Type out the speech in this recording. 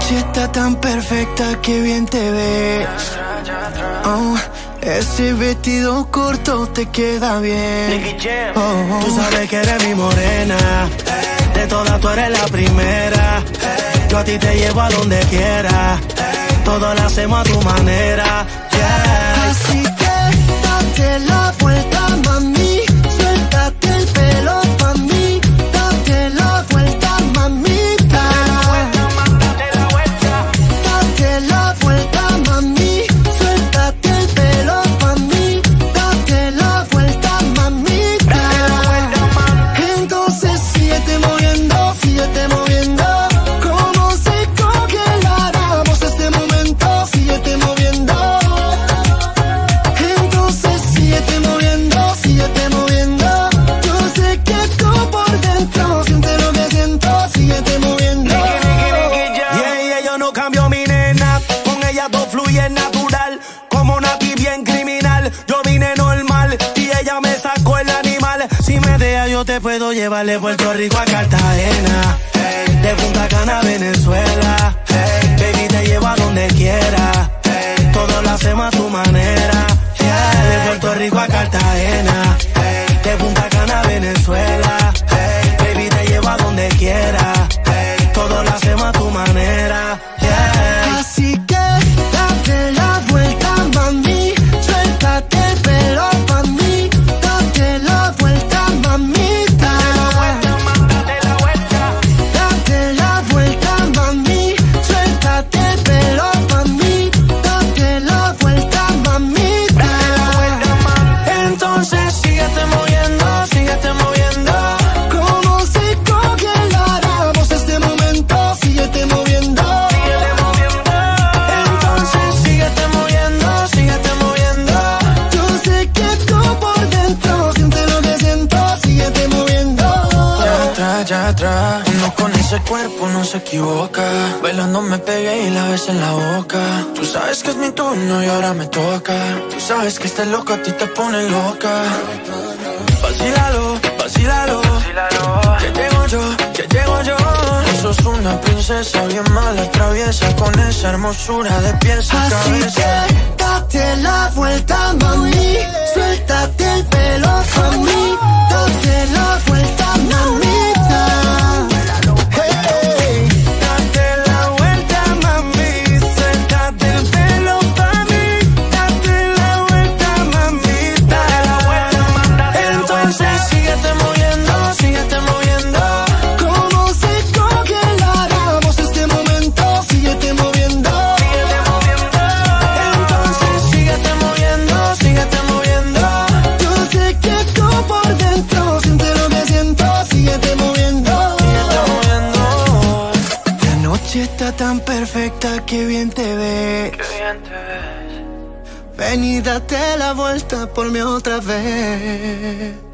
noche está tan perfecta que bien te ves. Oh, ese vestido corto te queda bien. Oh, tú sabes que eres mi morena, de todas tú eres la primera. Yo a ti te llevo a donde quiera, todo lo hacemos a tu manera. Yeah. Así que date la vuelta, mami, suéltate el pelo pa' mí. Date la vuelta, mamita. Date la vuelta, mami, suéltate el pelo pa' mí. Date la vuelta, mamita. Entonces síguete moviendo, síguete moviendo. Como se congeláramos este momento, síguete moviendo. Entonces síguete moviendo, síguete moviendo. Yo sé que tú por dentro sientes lo que siento, síguete moviendo. Yeah, yo no cambio mi nena, con ella todo fluye natural, como Nati bien criminal. Yo vine normal y ella me sacó el animal. Si me deja yo te puedo llevar de Puerto Rico a Cartagena, hey, de Punta Cana a Venezuela, hey, baby te llevo a donde quiera, hey, todo lo hacemos a tu manera. Yeah, de Puerto Rico a Cartagena, hey, de Punta Cana a Venezuela, hey, baby te llevo a donde quiera, hey, todo lo hacemos a tu manera. Yeah. Así que date la vuelta, mami, suéltate el pelo pa' mí. Date la vuelta, mamita. Date la vuelta, mami, suéltate el pelo pa' mí. Date la vuelta, mamita. Entonces síguete moviendo, síguete moviendo. Como si congeláramos este momento, síguete moviendo. Entonces síguete moviendo, síguete moviendo. Yo sé que tú por dentro sientes lo que siento, síguete moviendo. Ya atrás, uno con ese cuerpo no se equivoca. Bailando me pegué y la ves en la boca. Tú sabes que es mi turno y ahora me toca. Tú sabes que este loco a ti te pone loca. Vacílalo, vacílalo, que llego yo, que llego yo. Tú sos una princesa bien mala, traviesa, con esa hermosura de pies a Así cabeza. que date la vuelta, mami, suéltate el pelo pa' mí. Date la vuelta, mamita. Hey, Date la vuelta, mami, suéltate el pelo pa' mí. Date la vuelta, mamita. entonces síguete moviendo, síguete moviendo. Como si congeláramos este momento, síguete moviendo. Entonces síguete moviendo, síguete moviendo. Yo sé que tú por dentro sientes lo que siento, síguete moviendo. La noche está tan perfecta que bien te ves. Ven y date la vuelta por mí otra vez.